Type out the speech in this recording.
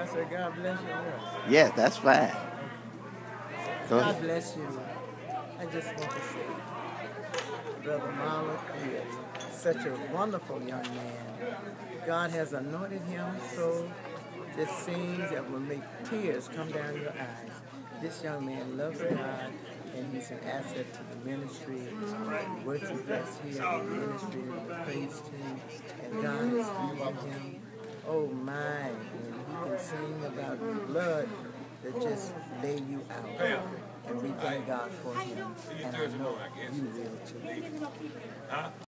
said, God bless you. Yes, that's fine. Go God ahead. bless you. I just want to say, Brother Marlowe is such a wonderful young man. God has anointed him so just scenes that will make tears come down your eyes. This young man loves God, and he's an asset to the ministry. He works with us here in the ministry, the praise team, and God is using him. Oh my, and he can sing about the blood that just lay you out. And we thank God for him, and I know you will too.